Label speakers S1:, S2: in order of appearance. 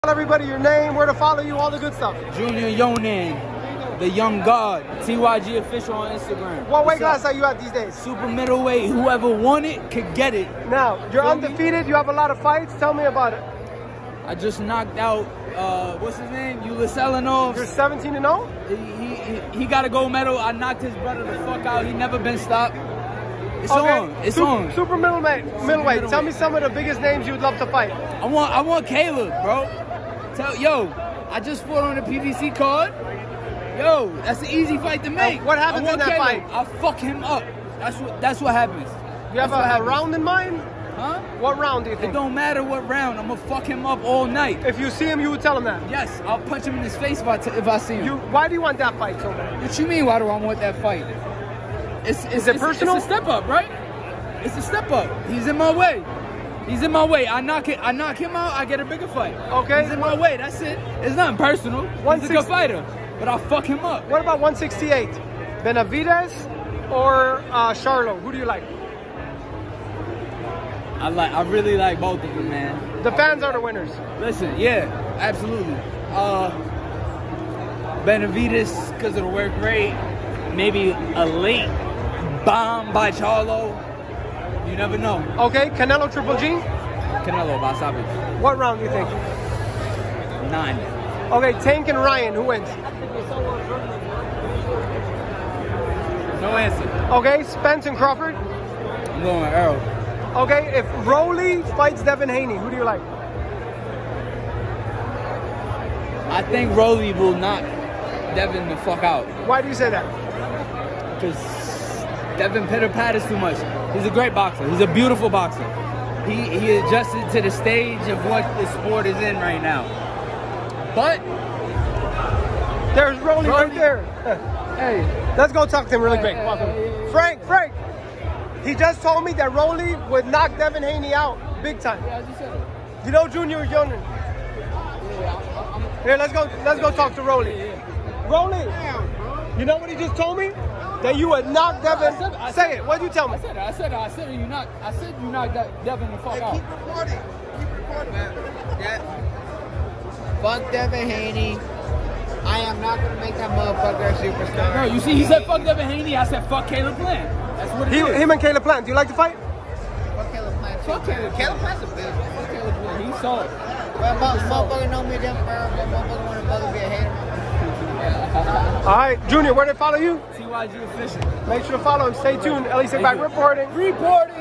S1: Tell everybody your name, where to follow you, all the good stuff.
S2: Junior Younan, the young god. TYG official on Instagram.
S1: What weight class are you at these days?
S2: Super middleweight. Whoever won it could get it.
S1: Now, you're undefeated. You have a lot of fights. Tell me about it.
S2: I just knocked out, what's his name? Younan.
S1: You're 17-0?
S2: He got a gold medal. I knocked his brother the fuck out. He never been stopped. It's on. It's on.
S1: Super middleweight. Tell me some of the biggest names you would love to fight.
S2: I want Caleb, bro. I just fought on the PBC card. Yo, that's an easy fight to make.
S1: What happens in that fight?
S2: I fuck him up. That's what happens.
S1: You have a round in mind?
S2: Huh?
S1: What round do you think?
S2: It don't matter what round. I'm gonna fuck him up all night.
S1: If you see him, you would tell him that?
S2: Yes, I'll punch him in his face if I see him.
S1: Why do you want that fight so bad?
S2: What you mean, why do I want that fight?
S1: Is it personal?
S2: It's a step up, right? It's a step up. He's in my way. He's in my way. I knock him out, I get a bigger fight.
S1: Okay.
S2: He's in my way. That's it. It's nothing personal. He's a good fighter, but I'll fuck him up.
S1: What about 168? Benavidez or Charlo? Who do you like?
S2: I really like both of them, man.
S1: The fans are the winners.
S2: Listen, yeah, absolutely. Benavidez because of the work rate. Maybe a late bomb by Charlo. You never know.
S1: Okay, Canelo Triple G?
S2: Canelo by Savage.
S1: What round do you think?
S2: 9.
S1: Okay, Tank and Ryan, who wins?
S2: No answer.
S1: Okay, Spence and Crawford?
S2: I'm going with Earl.
S1: Okay, if Rolly fights Devin Haney, who do you like?
S2: I think Rolly will knock Devin the fuck out.
S1: Why do you say that?
S2: Because Devin pitter-patters too much. He's a great boxer. He's a beautiful boxer. He adjusted to the stage of what the sport is in right now. But
S1: there's Rolly right there. Hey, let's go talk to him really quick. Frank, he just told me that Rolly would knock Devin Haney out big time.
S2: Yeah, I just said it.
S1: You know Junior Younan? Here, let's go talk to Rolly. Rolly, you know what he just told me? That you would knock Devin. Say it. What'd you tell me?
S2: I said you knock Devin the fuck out.
S3: Keep recording, man. Fuck Devin Haney. I am not gonna make that motherfucker a superstar.
S2: No, you see, he said fuck Devin Haney. I said fuck Caleb Plant. That's what it is.
S1: Him and Caleb Plant. Do you like to fight?
S3: Fuck Caleb Plant.
S2: Fuck Caleb.
S3: Caleb Plant's a bitch.
S2: Fuck Caleb Plant. He's solid.
S3: Well, motherfucker know me them first, but motherfucker want to brother be a hater.
S1: All right, Junior, where they follow you?
S2: TYG official.
S1: Make sure to follow him. Stay tuned. Ellie, sit back reporting.
S2: Reporting.